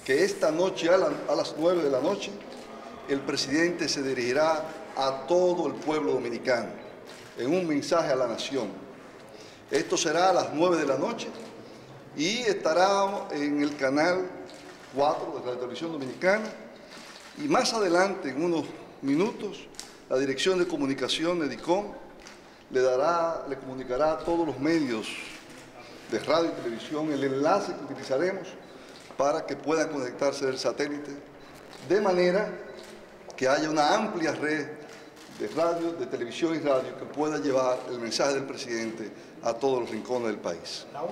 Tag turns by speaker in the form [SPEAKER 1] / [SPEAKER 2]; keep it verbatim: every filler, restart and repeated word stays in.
[SPEAKER 1] que esta noche a, la, a las nueve de la noche el presidente se dirigirá a todo el pueblo dominicano en un mensaje a la nación. Esto será a las nueve de la noche y estará en el canal cuatro de la Televisión Dominicana, y más adelante, en unos minutos, la Dirección de Comunicación de DICOM le, dará, le comunicará a todos los medios de radio y televisión el enlace que utilizaremos para que puedan conectarse del satélite, de manera que haya una amplia red de radio, de televisión y radio que pueda llevar el mensaje del presidente a todos los rincones del país.